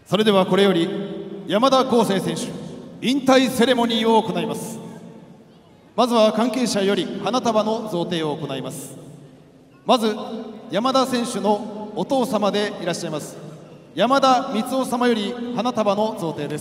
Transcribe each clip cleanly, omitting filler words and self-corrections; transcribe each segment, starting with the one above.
それではこれより山田康生選手引退セレモニーを行います。まずは関係者より花束の贈呈を行います。まず山田選手のお父様でいらっしゃいます山田光雄様より花束の贈呈です。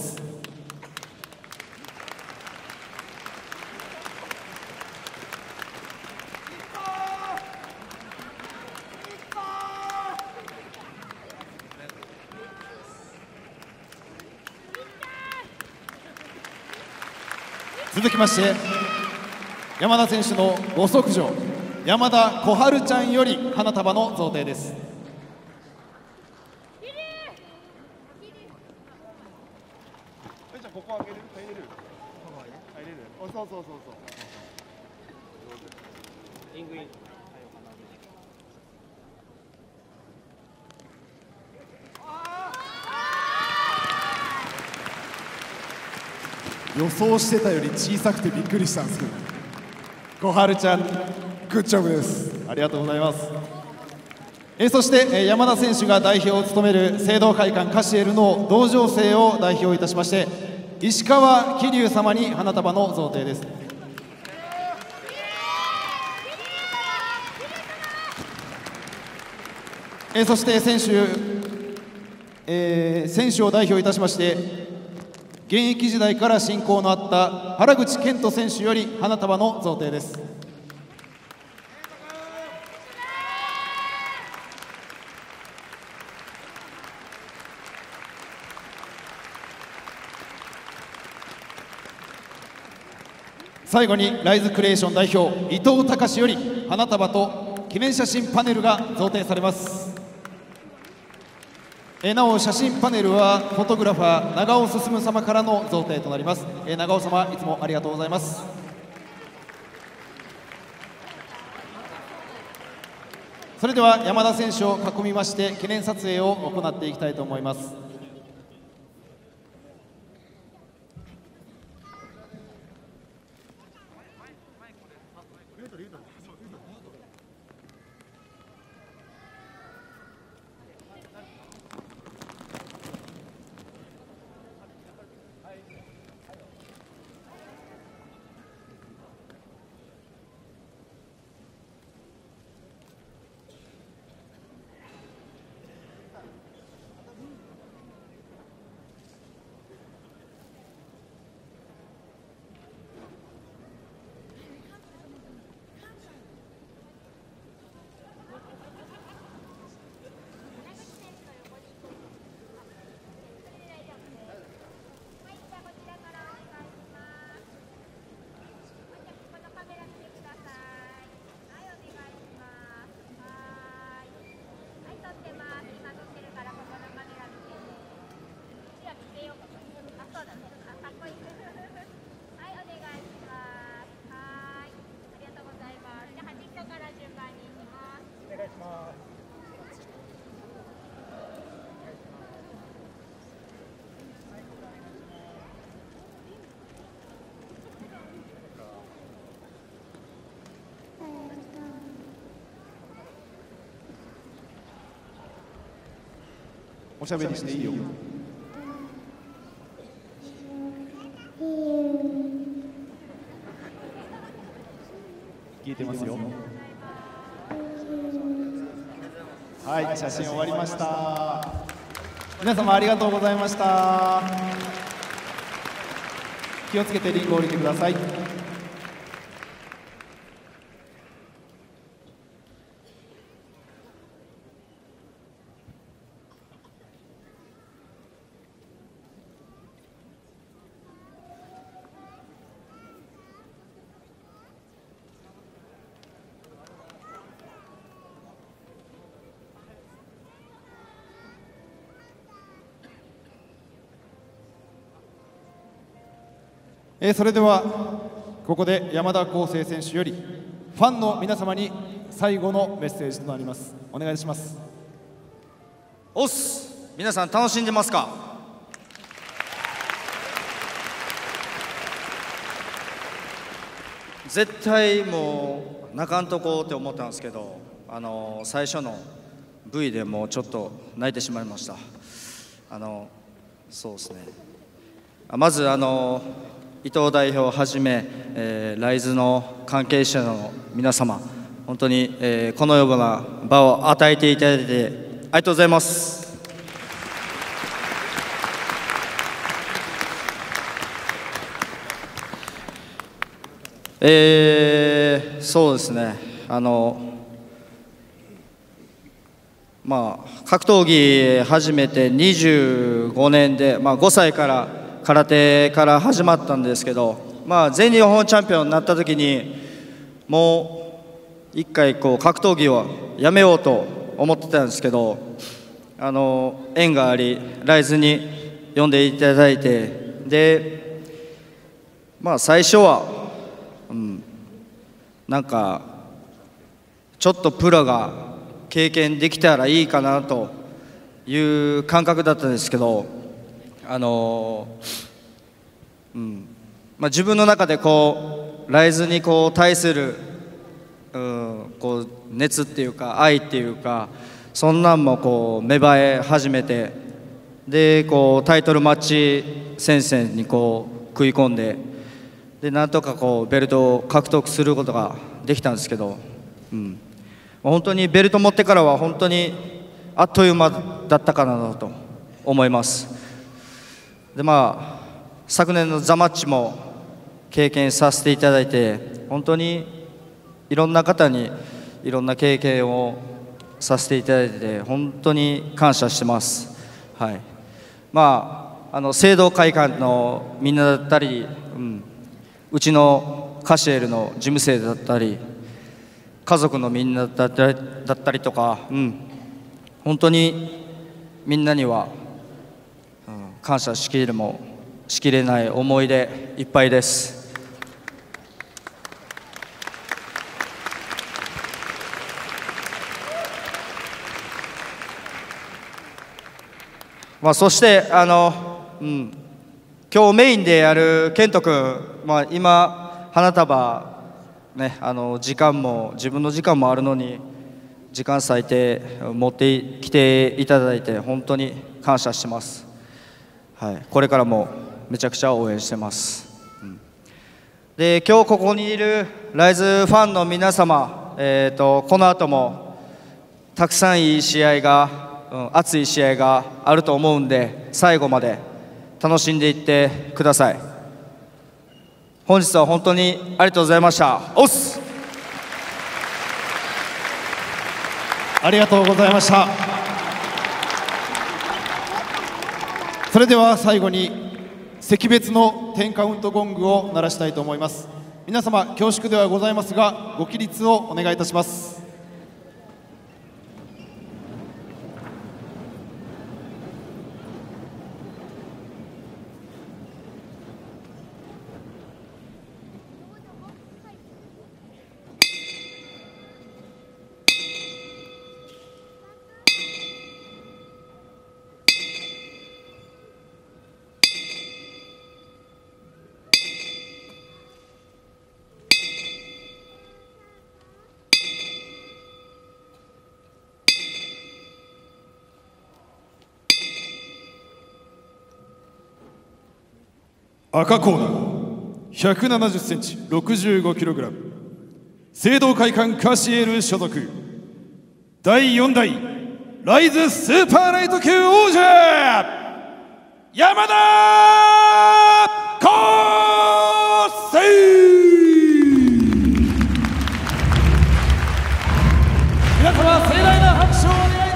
続きまして山田選手のご息女山田小春ちゃんより花束の贈呈です。 じゃあここ開ける？入れる？入れる？そうそうそうそう。イングイン。 予想してたより小さくてびっくりしたんですけど、小春ちゃんグッジョブです。ありがとうございます。そして山田選手が代表を務める聖堂会館カシエルの同情生を代表いたしまして石川桐生様に花束の贈呈です。そして選手を代表いたしまして現役時代から親交のあった原口健人選手より花束の贈呈です。最後にライズクリエーション代表伊藤隆より花束と記念写真パネルが贈呈されます。なお写真パネルはフォトグラファー長尾進様からの贈呈となります。長尾様いつもありがとうございます。それでは山田選手を囲みまして記念撮影を行っていきたいと思います。おしゃべりしていいよ。聞いてますよ。はい、写真終わりました。皆様ありがとうございました。気をつけてリングを降りてください。それではここで山田康生選手よりファンの皆様に最後のメッセージとなります。お願いします。 おっす、皆さん楽しんでますか？絶対もう泣かんとこうって思ったんですけど、最初の V でもうちょっと泣いてしまいました。 そうですね。まず伊藤代表をはじめ、ライズの関係者の皆様、本当に、このような場を与えていただいてありがとうございます。そうですね。格闘技始めて25年で、5歳から空手から始まったんですけど、全日本チャンピオンになった時にもう一回格闘技をやめようと思ってたんですけど、縁がありライズに呼んでいただいて、で最初は、なんかちょっとプロが経験できたらいいかなという感覚だったんですけど、自分の中でライズに対する、熱っていうか愛っていうか、そんなんも芽生え始めて、でタイトルマッチ戦線に食い込んで、でなんとかベルトを獲得することができたんですけど、本当にベルト持ってからは本当にあっという間だったかなと思います。で昨年のザ・マッチも経験させていただいて、本当にいろんな方にいろんな経験をさせていただいて本当に感謝してます。はい。聖堂会館のみんなだったり、うちのカシエルの事務生だったり、家族のみんなだったりとか、本当にみんなには、感謝しきれもしきれない思いでいっぱいです。そして今日メインでやる健人君、今花束ね、時間も自分の時間もあるのに時間割いて持ってきていただいて本当に感謝してます。はい、これからもめちゃくちゃ応援してます。で今日ここにいるライズファンの皆様、この後もたくさんいい試合が、熱い試合があると思うんで、最後まで楽しんでいってください。本日は本当にありがとうございました。おっす。 ありがとうございました。それでは最後に惜別の10カウントゴングを鳴らしたいと思います。皆様恐縮ではございますがご起立をお願いいたします。赤コーナー170センチ65キログラム、聖堂会館カシエル所属第4代ライズスーパーライト級王者山田康生。皆様盛大な拍手をお願いします。